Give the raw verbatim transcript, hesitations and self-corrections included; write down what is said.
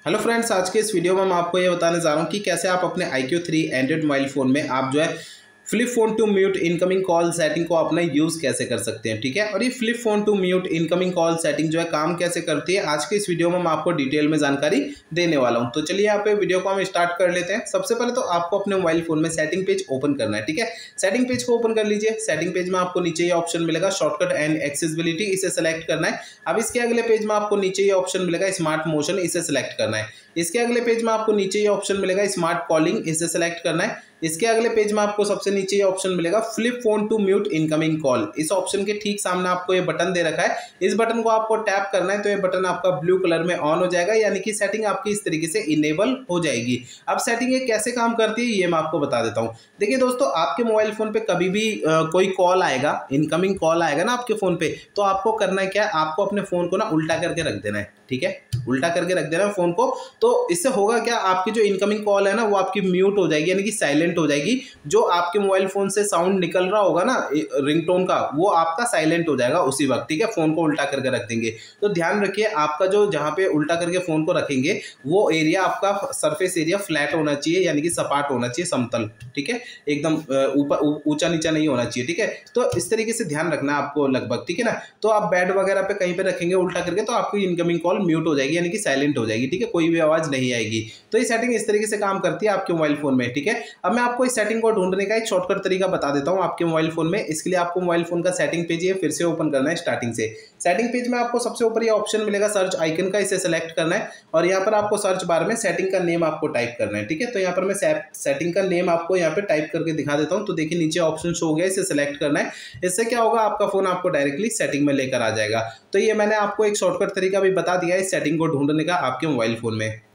Hello friends, आज के इस वीडियो में मैं आपको ये बताने जा रहा हूँ कि कैसे आप अपने I Q three Android mobile phone में आप जो है flip phone to mute incoming call setting को अपना यूज़ कैसे कर सकते हैं। ठीक है, और ये flip phone to mute incoming call setting जो है काम कैसे करती है, आज के इस वीडियो में मैं आपको डिटेल में जानकारी देने वाला हूं। तो चलिए यहाँ पे वीडियो को हम स्टार्ट कर लेते हैं। सबसे पहले तो आपको अपने मोबाइल फोन में सेटिंग पेज ओपन करना है। ठीक है, सेटिंग पेज को ओपन कर लीजिए। सेटिंग पेज में आपको नीचे ये ऑप्शन मिलेगा शॉर्टकट एंड एक्सेसिबिलिटी, इसे सेलेक्ट करना है। अब इसके अगले पेज में आपको नीचे ये ऑप्शन मिलेगा स्मार्ट मोशन, इसे सेलेक्ट करना है। इसके अगले पेज में आपको नीचे ये ऑप्शन मिलेगा स्मार्ट कॉलिंग, इसे सेलेक्ट करना है। इसके अगले पेज में आपको सबसे नीचे ये ऑप्शन मिलेगा flip phone to mute incoming call. इस ऑप्शन के ठीक सामने आपको ये बटन दे रखा है, इस बटन को आपको टैप करना है। तो ये बटन आपका ब्लू कलर में ऑन हो जाएगा, यानी कि सेटिंग आपकी इस तरीके से इनेबल हो जाएगी। अब सेटिंग ये कैसे काम करती है ये मैं आपको बता देता हूँ। देखिए दोस्तों, आपके मोबाइल फोन पे कभी भी आ, कोई कॉल आएगा, इनकमिंग कॉल आएगा ना आपके फोन पे, तो आपको करना है क्या, आपको अपने फोन को ना उल्टा करके रख देना है। ठीक है, उल्टा करके रख देना है फोन को। तो इससे होगा क्या, आपकी जो इनकमिंग कॉल है ना वो आपकी म्यूट हो जाएगी, यानी कि साइलेंट हो जाएगी। जो आपके मोबाइल फोन से साउंड निकल रहा होगा ना रिंगटोन का, वो आपका साइलेंट हो जाएगा उसी वक्त। ठीक है, फोन को उल्टा करके रख देंगे। तो ध्यान रखिए, आपका जो जहां पे उल्टा करके फोन को रखेंगे वो एरिया, आपका सरफेस एरिया फ्लैट होना चाहिए, यानी कि सपाट होना चाहिए, समतल। ठीक है, एकदम ऊपर ऊंचा नीचा नहीं होना चाहिए। ठीक है, तो इस तरीके से ध्यान रखना है आपको लगभग। ठीक है ना, तो आप बेड वगैरह पे कहीं पे रखेंगे उल्टा करके, तो आपकी इनकमिंग कॉल म्यूट हो जाएगी, यानी कि साइलेंट हो जाएगी। ठीक है, कोई भी आवाज नहीं आएगी। तो ये सेटिंग इस तरीके से काम करती है आपके मोबाइल फोन में। ठीक है, अब मैं आपको इस सेटिंग को ढूंढने का एक शॉर्टकट तरीका बता देता हूं आपके मोबाइल फोन में। इसके लिए आपको मोबाइल फोन का सेटिंग पेज ये फिर से ओपन करना है स्टार्टिंग से। सेटिंग पेज में आपको सबसे ऊपर ये ऑप्शन मिलेगा सर्च आइकन का, इसे सेलेक्ट करना है और यहाँ पर आपको सर्च बार में सेटिंग का नेम आपको टाइप करना है। ठीक है, तो यहाँ पर मैं सेटिंग का नेम आपको यहाँ पे टाइप करके दिखा देता हूँ। तो देखिए नीचे ऑप्शन शो हो गया, इसे सेलेक्ट करना है। इससे क्या होगा, आपका फोन आपको डायरेक्टली सेटिंग में लेकर आ जाएगा। तो ये मैंने आपको एक शॉर्टकट तरीका भी बता दिया है इस सेटिंग को ढूंढने का आपके मोबाइल फोन में।